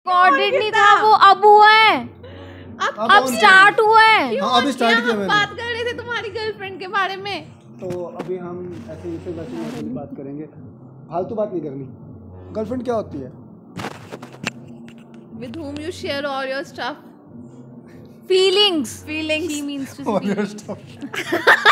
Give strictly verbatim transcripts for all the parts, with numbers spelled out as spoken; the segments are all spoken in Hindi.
रिकॉर्डेड नहीं था वो, अब हुआ है, अब अब स्टार्ट हुआ है। हाँ, अभी स्टार्ट किया मैंने। बात कर रहे थे तुम्हारी गर्लफ्रेंड के बारे में। तो अभी हम ऐसे इसे वैसे वैसे बात करेंगे, फालतू बात नहीं करनी। गर्लफ्रेंड क्या होती है? With whom you share all your stuff. Feelings. Feelings. She means to All your speak. stuff.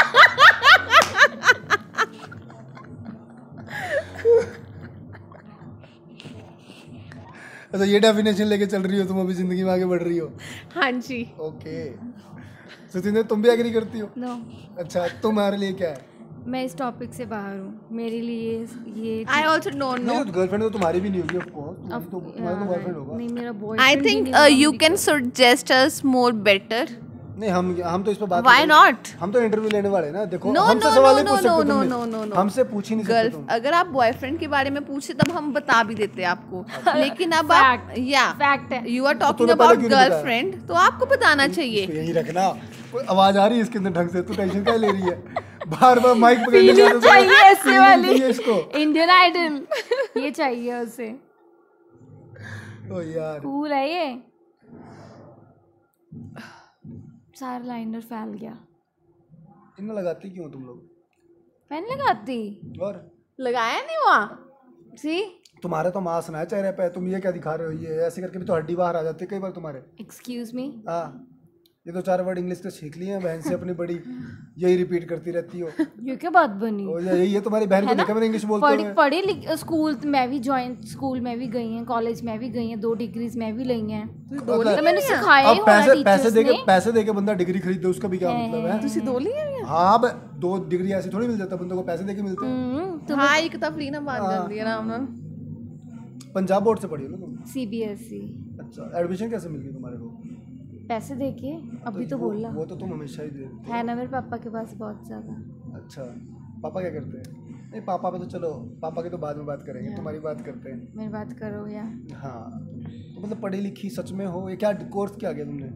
अच्छा, ये डेफिनेशन लेके चल रही हो तुम अभी जिंदगी में आगे बढ़ रही हो? हाँ जी। ओके, सचिन तुम भी एग्री करती हो? No. अच्छा, तुम्हारे लिए क्या है? मैं इस टॉपिक से बाहर हूँ, मेरे लिए ये I also don't know. नहीं, गर्लफ्रेंड तो तुम्हारी भी नहीं होगी ऑफ कोर्स, तुम्हारी तो तुम्हारा तो बॉयफ्रेंड होगा। नहीं, मेरा I boyfriend think uh, you can suggest us more better. नहीं, हम हम तो इस पे बात Why not? हम तो इंटरव्यू लेने वाले हैं ना। देखो No, हमसे no, सवाल no, नहीं पूछ no, सकते no, तुम, no, no, no. हमसे पूछ ही नहीं सकते गर्ल तुम। अगर आप बॉयफ्रेंड के बारे में पूछे तब हम बता भी देते आपको, लेकिन अब आप या फैक्ट है। यू आर टॉकिंग तूने पहले अबाउट क्यों नहीं गर्लफ्रेंड, तो आपको बताना चाहिए। तो यही रखना। कोई आवाज आ रही है इसके अंदर ढंग से, तू टेंशन क्या ले रही है? बार बार माइक पकड़ने जा रहा है। चाहिए ऐसे वाली इसको इंडियन आइडल ये चाहिए उसे। ओ यार, कूल है ये। सारा लाइनर फैल गया। इनमें लगाती क्यों तुम लोग? मैंने लगाती और लगाया नहीं हुआ। सी तुम्हारे तो मांस ना है चेहरे पे, तुम ये क्या दिखा रहे हो? ये ऐसे करके भी तो हड्डी बाहर आ जाती है कई बार तुम्हारे। Excuse me. हाँ, ये तो चार वर्ड इंग्लिश के सीख लिए हैं बहन से अपनी बड़ी, यही रिपीट करती रहती हो। ये क्या बात बनी? ओ ये ये तुम्हारी बहन को देखा मैंने इंग्लिश बोलते पढ़ी हुए। पढ़ी लिख स्कूल मैं भी ज्वाइन स्कूल में भी गई हैं, कॉलेज में भी गई हैं, दो डिग्रीज में भी ली हैं, तो मैंने सिखाया ही अब होना पैसे पैसे टीचर्स देके ने। पैसे देके बंदा डिग्री खरीदे, उसका भी क्या मतलब है? तुसी दो लिए हैं? हाँ, अब दो डिग्री ऐसे थोड़ी मिल जाता बंदों को, पैसे देके मिलते हैं। हम्म, हाँ, एक तफरी ना बात कर दी आराम ना। पंजाब बोर्ड से पढ़ी हो ना तुम? सीबीएसई। अच्छा, एडमिशन कैसे मिल गई तुम्हारे को? पैसे देके अभी तो वो- बोला वो तो तुम हमेशा ही देते है ना मेरे पापा के पास बहुत ज्यादा। हो। अच्छा, पापा क्या करते हैं? नहीं, पापा पे तो चलो, पापा की तो बाद में बात करेंगे, तुम्हारी बात करते हैं। मेरी बात करो या हाँ, तो मतलब पढ़ी लिखी सच में हो? ये क्या कोर्स क्या किया तुमने?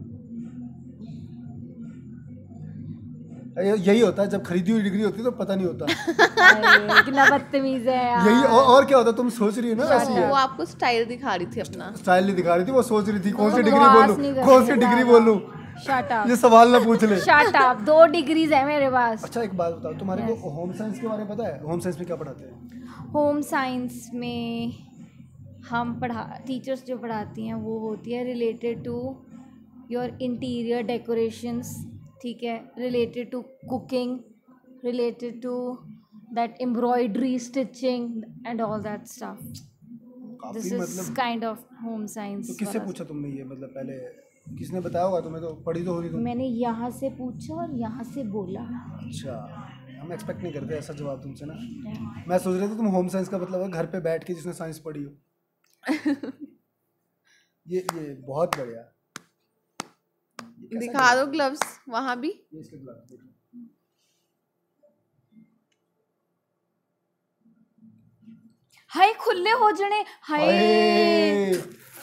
ये- यही होता है, जब खरीदी हुई डिग्री होती है तो पता नहीं होता। अरे, कितना बदतमीज है यार। यही और, और क्या होता? तुम सोच रही हो ना वैसी है। वो आपको स्टाइल दिखा रही थी अपना। स्टाइल नहीं दिखा रही थी, वो सोच रही थी कौन सी वो डिग्री बकवास बोलूं, नहीं कर कौन सी रही डिग्री ज्यादा। बोलूं। शट अप ये सवाल ना पूछ ले। Shut up. दो डिग्रीज है मेरे पास। अच्छा, एक बात बताओ, तुम्हारे को होम साइंस के बारे में पता है? होम साइंस में क्या पढ़ाते हैं? होम साइंस में हम पढ़ा टीचर्स जो पढ़ाती हैं वो होती है related to your interior decorations, ठीक है, related to cooking, related to that embroidery stitching and all that stuff. This काफी इज मतलब, काइंड ऑफ होम साइंस। तो किससे पूछा तुमने ये? मतलब पहले किसने बताया होगा तुम्हें? तो पढ़ी तो होगी तुम। मैंने यहाँ से पूछा और यहाँ से बोला। अच्छा, हम एक्सपेक्ट नहीं करते ऐसा जवाब तुमसे ना। मैं सोच रहा था तुम होम साइंस का मतलब है घर पे बैठ के जिसने साइंस पढ़ी हो। ये ये बहुत बढ़िया। ये कैसा दिखा दो ग्लव्स वहाँ भी। ये इसके ग्लव्स देखो। हाय खुले हो जने, हाय अरे,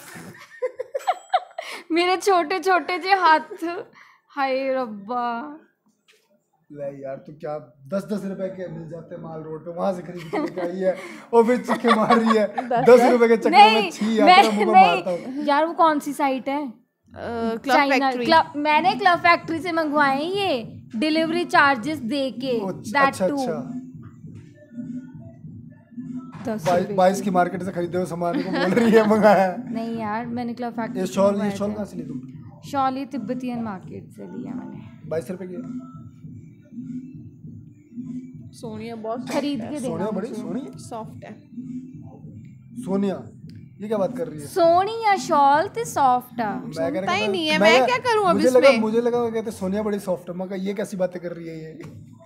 मेरे छोटे छोटे जे हाथ, हाय रब्बा। ले यार, तू क्या दस दस रुपए के मिल जाते हैं माल रोड पे, वहां से खरीद के लेके आई है और फिर चिक्के मार रही है दस रुपए के चक्कर में। छी यार, तेरा मुंह पे मारता हूं। नहीं यार, वो कौन सी साइट है? Club Factory. क्लब, मैंने क्लब फैक्ट्री से मंगवाए हैं ये, डिलीवरी चार्जेस दे के। दैट अच्छा टू अच्छा, दस बाईस रुपए बाईस की मार्केट से खरीदे हुए सामान को बोल रही है मंगाया है। नहीं यार, मैंने क्लब फैक्ट्री ये से शॉल, ये मंगवाए शॉल थे। कहाँ से ली तुम? शॉल ये तिब्बतियन मार्केट से लिया मैंने। बाईस रुपए की? सोनिया बहुत खरीद के सोनिया देना बड़ी मुझे। सोनी, सॉफ्ट है। सोनिया ये क्या बात कर रही है? सोनी या शॉल ते सॉफ्ट है। मैं कह सुनता ही रहा नहीं है, मैं मैं क्या करूं अब मुझे लगा इसमें? मुझे लगा वो कहते सोनिया बड़ी सॉफ्ट है। मैं कहा ये कैसी बातें कर रही है ये।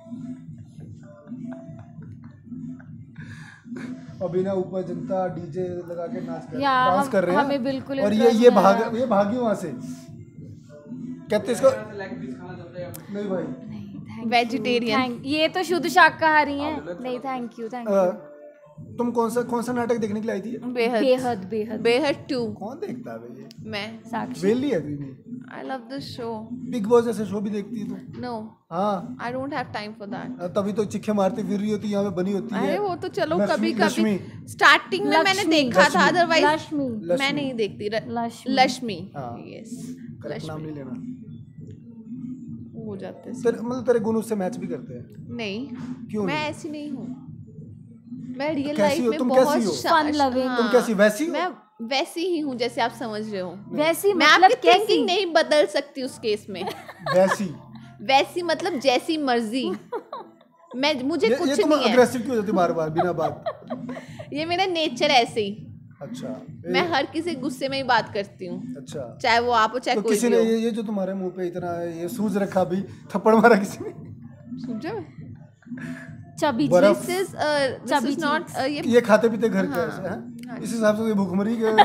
अभी ना ऊपर जनता डीजे लगा के नाच कर यार, डांस हम- कर रहे हैं हमें बिल्कुल और ये interest ये नहीं भाग है। ये भागी वहां से, कहते इसको नहीं भाई। नहीं, thank you, Vegetarian। thank- ये तो शुद्ध शाकाहारी हैं। नहीं, thank you thank uh, you. तुम कौन सा कौन सा नाटक देखने के लिए आई थी? बेहद बेहद बेहद बेहद टू। कौन देखता है भाई ये? मैं। साक्षी वेली है तू भी। I love this show. Bigg Boss जैसे शो भी देखती है तू? नो, हाँ I don't have time for that. तभी तो चिक्के मारती फिर रही होती, यहाँ पे बनी होती अरे है। वो तो चलो लक्ष्मी- कभी कभी लक्ष्मी। स्टार्टिंग में मैंने लक्ष्मी। देखा था, अदरवाइज लक्ष्मी मैं नहीं देखती। र- लक्ष्मी लक्ष्मी, हाँ। यस, करेक्ट नाम लक्ष्मी नहीं लेना। हो जाते हैं। तेरे मतलब तेरे गुण उससे मैच भी करते हैं? नहीं, क्यों मैं नहीं? ऐसी नहीं हूँ। मैं रियल कैसी लाइफ हो? में तुम बहुत कैसी हो? शा- Fun loving। हाँ, तुम कैसी वैसी हो? मैं वैसी ही हूँ जैसे आप समझ रहे हो। वैसी मैं मतलब आपकी कैसी? थिंकिंग नहीं बदल सकती उस केस में। वैसी वैसी मतलब जैसी मर्जी। मैं मुझे ये, कुछ ये तुम नहीं है, अग्रेसिव क्यों हो जाती बार बार बिना बात? ये मेरा नेचर ऐसे ही। अच्छा मैं ए, हर किसी गुस्से में ही बात करती हूँ, अच्छा चाहे वो आप हो चाहे तो कोई किसी भी ने हो। ये, ये जो तुम्हारे मुंह पे इतना है, ये सूज रखा भी, थप्पड़ मारा किसी ने? समझो? चबी बर्फ। This is this chubby is not ये ये खाते पीते घर के हाँ, ऐसे हैं? हाँ। इस हिसाब से ये भूखमरी के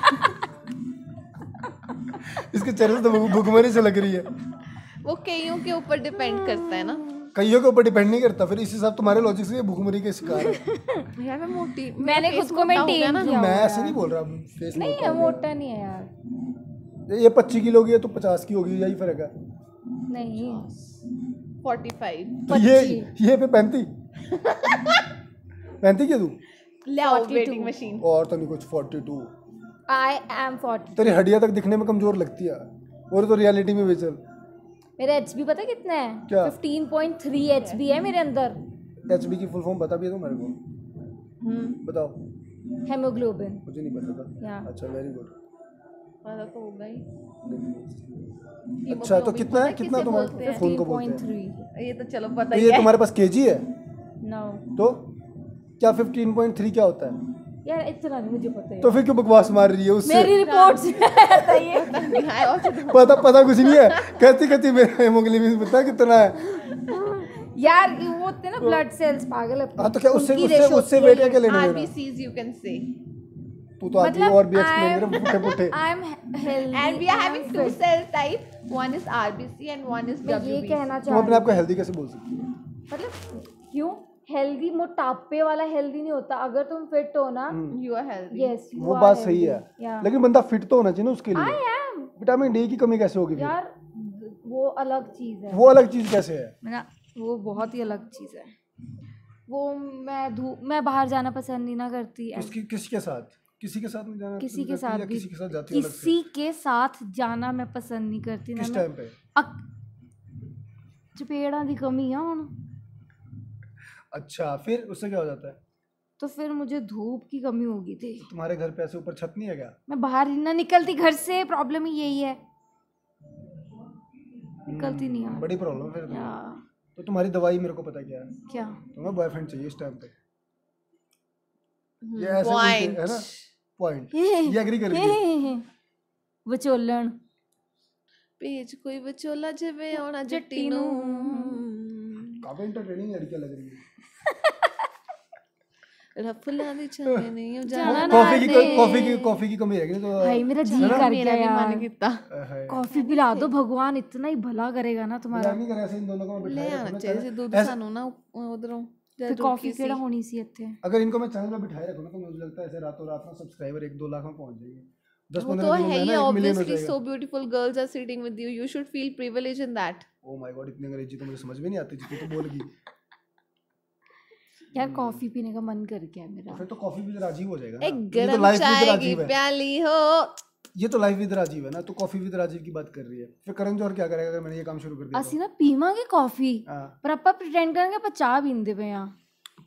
इसके चेहरे से तो भूख- भूखमरी से लग रही है। वो कईयों के ऊपर डिपेंड करता है ना। कईयों के ऊपर डिपेंड नहीं करता, फिर इस हिसाब तुम्हारे लॉजिक से ये भूखमरी के शिकार है। यार मैं मोटी, मैंने मेरा खुद face को मोटा हो गया maintain ना। किया। मैं हुआ ऐसे है। नहीं बोल रहा, फेस नहीं मोटा है, हो गया। मोटा नहीं है यार। ये पच्चीस किलो की है तो पचास की होगी, यही फर्क है। नहीं पैंतालीस। तो ये पच्चीस। ये पे पैंती पैंती क्या तू? ले आओ बयालीस। Weighing machine. और तो नहीं कुछ बयालीस। I am forty. तेरी हड्डियां तक दिखने में कमजोर लगती है, और तो रियलिटी में भी चल। मेरा एच बी पता कितना है? क्या? Fifteen point three H B है मेरे अंदर। एच बी की फुल फॉर्म बता भी दो मेरे को, हम्म, बताओ। हेमोग्लोबिन। मुझे नहीं पता था। या अच्छा वेरी गुड। पता तो होगा ही। अच्छा तो Hemoglobin कितना पता है, कितना किसे तुम्हारे बोलते हैं? खून को बोलते पॉइंट हैं? थ्री। ये तो चलो पता तो ही ये है। तुम्हारे पास केजी है? नो तो क्या पंद्रह पॉइंट तीन क्या होता है? यार इतना नहीं मुझे पता है। तो फिर क्यों बकवास मार रही है उससे? मेरी रिपोर्ट से आता है ये। हाँ, और तो- पता पता कुछ नहीं है, कहती कहती मेरा हेमोग्लोबिन पता है कितना है? यार ये वो होते हैं ना ब्लड सेल्स, पागल है। हाँ तो क्या उससे उनकी उससे ratio उससे होती है वेट क्या ये। लेने देना? RBCs you can say. तू तो आती है और भी एक्सप्लेन कर पुट्ठे पुट्ठे। I am healthy And we are having two cell type. One is R B C and one is मैं W ये B C. कहना तुम चाह अपने रही आप को हेल्दी कैसे बोल सकती हो? मतलब क्यों? हेल्दी मोटापे वाला हेल्दी नहीं होता। अगर तुम फिट हो ना, You are healthy. यस वो बात सही है, लेकिन बंदा फिट तो होना चाहिए ना उसके आई लिए। एम विटामिन डी की कमी कैसे होगी फिर? यार वो अलग चीज है। वो अलग चीज कैसे है? मेरा वो बहुत ही अलग चीज है। वो मैं धूप मैं बाहर जाना पसंद नहीं ना करती। किसकी किसके साथ? किसी के साथ नहीं जाना किसी पसंद के करती साथ या भी किसी के साथ जाती है अलग से? किसी के साथ जाना मैं पसंद नहीं करती ना। किस मैं टाइम पे? अक- चपेड़ा दी कमी है हुण। अच्छा फिर उससे क्या हो जाता है? तो फिर मुझे धूप की कमी हो गई थी। तुम्हारे घर पे ऐसे ऊपर छत नहीं है क्या? मैं बाहर ही ना निकलती घर से। प्रॉब्लम ही यही है, निकलती नहीं यार। बड़ी प्रॉब्लम फिर तो। यार तो तुम्हारी दवाई मेरे को पता क्या है? क्या? तुम्हें बॉयफ्रेंड चाहिए इस टाइम पे। Hmm, ये ऐसे point. बोलते है ना, पॉइंट। ये एग्री कर रही है। विचोलन पेज कोई विचोला जिवे आना जट्टी जट्टी नू। नू। काफी एंटरटेनिंग लड़कियां लग रही है। रफला दी छावे नहीं हो जाना जाना। ना कॉफी की दे। कॉफी की कॉफी की कमी रहेगी तो भाई मेरा जी है ना? कर मेरा गया भी मन यार। कितना। है। कॉफी पिला दो, भगवान इतना ही भला करेगा ना तुम्हारा। मजाक नहीं कर, ऐसे इन दोनों को मैं ले बिठाए आना रखूं चाहिए ना, से दूध ऐसे- सानू ना उधरों फिर कॉफी केड़ा होनी सी इत्थे। अगर इनको मैं चैनल पे बिठाए रखूं ना तो मुझे लगता है ऐसे रातों रात ना सब्सक्राइबर एक दो लाख में पहुंच जाएंगे। दस वो पंद्रह तो दिन है में ही, ना एक मिलियन हो obviously जाएगा। so beautiful girls are sitting with you, you should feel privileged in that. Oh my God, इतनी अंग्रेजी तो मुझे समझ में नहीं आती जितनी तो बोल गई। यार कॉफी पीने का मन कर गया तो मेरा। फिर तो कॉफी विद राजीव हो जाएगा ना। एक ये तो गरम लाइफ विद चाय की राजीव है। प्याली हो। ये तो लाइफ विद राजीव है ना, तो कॉफी विद राजीव की बात कर रही है। फिर करण जौहर क्या करेगा अगर मैंने ये काम शुरू कर दिया ਅਸੀਂ ਨਾ ਪੀਵਾਂਗੇ ਕਾਫੀ हाँ। ਪਰ ਆਪਾਂ ਪ੍ਰਟੈਂਡ ਕਰਾਂਗੇ ਆਪਾਂ ਚਾਹ ਪੀਂਦੇ ਪਏ ਆ।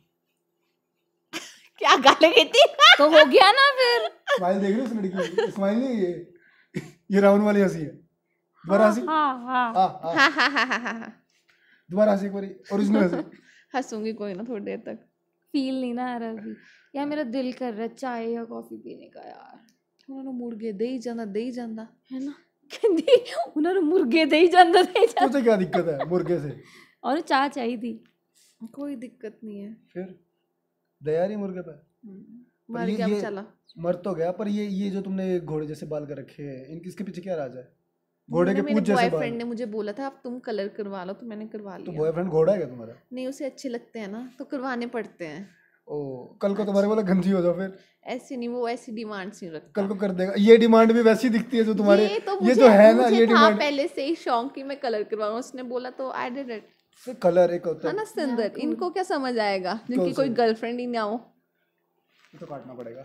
क्या गाले कहती? तो हो गया ना फिर। स्माइल देख रही हो उस लड़की की? स्माइल नहीं है ये, ये राउंड वाली हंसी है। दोबारा हंसी। हाँ हाँ हाँ हाँ हाँ हाँ हाँ हाँ हाँ दोबारा हंसी एक बारी, ओरिजिनल हंसी। हंसूंगी कोई ना थोड़ी देर तक। फील नहीं ना आ रहा अभी। यार मेरा दिल कर रहा है चाय या कॉफी पीने का यार। ਉਹਨਾਂ ਨੂੰ ਮੁੜ ਕੇ ਦੇ ਹੀ ਜਾਂਦਾ ਦੇ ਹੀ ਜਾਂਦਾ है ना कहती ਉਹਨਾਂ ਨੂੰ ਮੁਰਗੇ ਦੇ ਹੀ ਜਾਂਦਾ ਦੇ ਹੀ ਜਾਂਦਾ। तुझे क्या दिक्कत है मुर्गे से? और चाय चाहिए थी। कोई दिक्कत नहीं है। फिर दया रही मुर्गे पे। मर ये- गया ये- चला। मर तो गया, पर ये ये जो तुमने घोड़े जैसे बाल कर रखे हैं, इनके इसके पीछे क्या राज है? घोड़े के मेरे पूंछ जैसे बॉयफ्रेंड बाल। ने मुझे बोला था अब तुम कलर करवा लो, तो मैंने करवा तो लिया। बॉयफ्रेंड घोड़ा है क्या तुम्हारा? नहीं उसे अच्छे लगते हैं ना तो करवाने पड़ते हैं। ओ कल को तुम्हारे वाला गंजी हो जाओ फिर। ऐसी नहीं, वो ऐसी डिमांड्स नहीं रखता। कल को कर देगा। ये डिमांड भी वैसी दिखती है जो तुम्हारे, ये तो ये मुझे, जो है ना मुझे ये था डिमांड। पहले से ही शौक कि मैं कलर करवाऊं, उसने बोला तो आई डिड इट। फिर कलर एक होता है है ना सुंदर, इनको क्या समझ आएगा जिनकी क्यों कोई से? गर्लफ्रेंड ही ना हो। ये तो काटना पड़ेगा।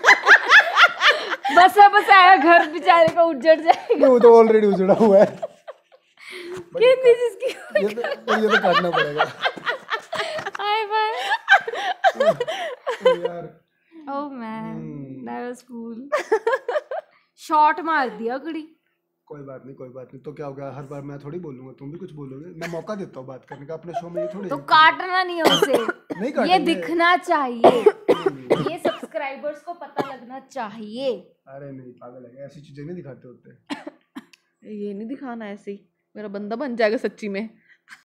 बस बस आया घर बेचारे का उजड़ जाएगा। वो तो ऑलरेडी उजड़ा हुआ है। कितनी जिसकी ये तो ये तो काटना पड़ेगा। Hi bye. यार oh man that was cool. Shot मार दिया घड़ी। कोई बात नहीं कोई बात नहीं, तो क्या हो गया, हर बार मैं थोड़ी बोलूंगा, तुम भी कुछ बोलोगे। मैं मौका देता हूँ बात करने का अपने शो में, ये थोड़ी तो काटना नहीं है उसे। नहीं ये काटेंगे। दिखना चाहिए, ये सब्सक्राइबर्स को पता लगना चाहिए। अरे नहीं पागल है, ऐसी चीजें नहीं दिखाते होते। ये नहीं दिखाना ऐसे ही, मेरा बंदा बन जाएगा सच्ची में।